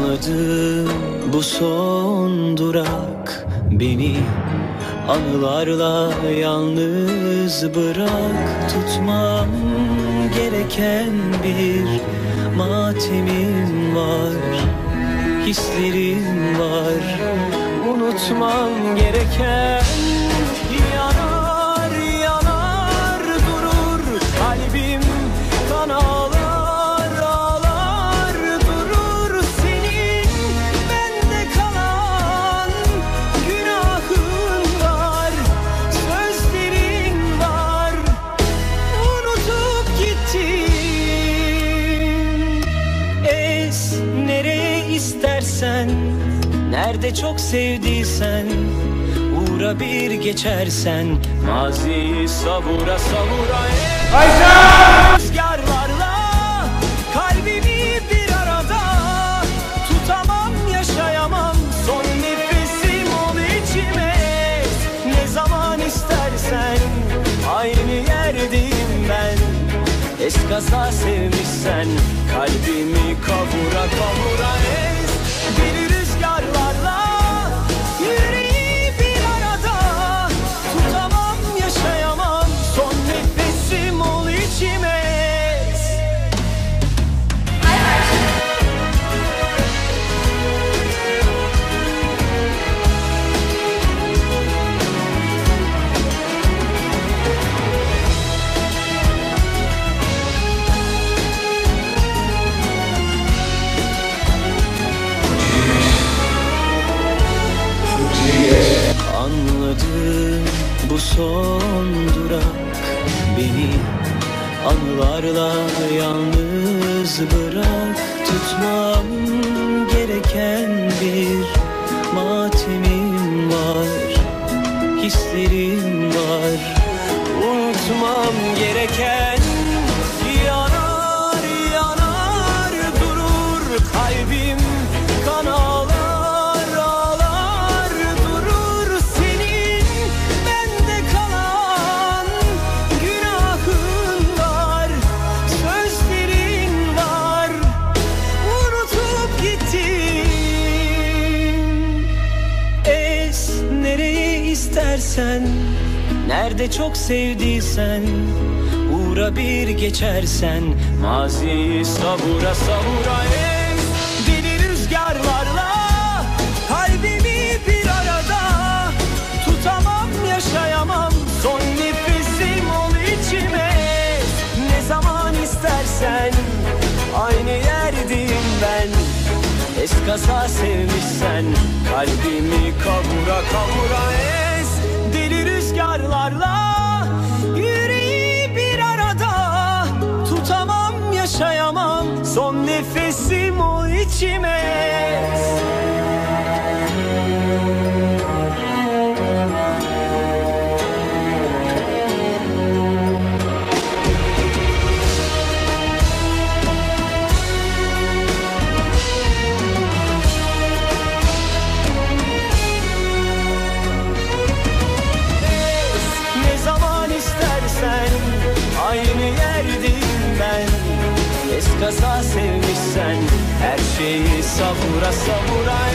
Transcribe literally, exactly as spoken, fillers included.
Anladım, bu son durak. Beni anılarla yalnız bırak. Tutmam gereken bir matemim var, hislerim var. Unutmam gereken, yanar yanar durur kalbim, kan ağlar ağlar durur. Senin bende kalan günahın var, sözlerin var, unutup gittin. Es nereye istersen, nerede çok sevdiysen, uğra bir geçersen, maziyi savura savura. Ayşe! Rüzgarlarla kalbimi bir arada tutamam, yaşayamam. Son nefesim ol içime. Ne zaman istersen aynı yerdeyim ben. Eskaza sevmişsen kalbimi kavura kavura. Ez deli rüzgarlarla yüreği bir arada tutamam, yaşayamam. Son nefesim ol içime. Anladım, bu son durak. Beni anılarla yalnız bırak. Tutmam gereken bir matemim var, hislerim var. Unutmam gereken, yanar yanar durur kalbim, kan ağlar. İstersen, nerede çok sevdiysen, uğra bir geçersen, maziyi savura savura. Ez deli rüzgarlarla kalbimi bir arada tutamam, yaşayamam. Son nefesim ol içime. Ne zaman istersen aynı yerdeyim ben. Eskaza sevmişsen kalbimi kavura kavura. Ez deli rüzgarlarla yüreği bir arada tutamam, yaşayamam. Son nefesim ol içime. Aynı yerdeyim ben. Eskaza sevmişsen her şeyi savura savura.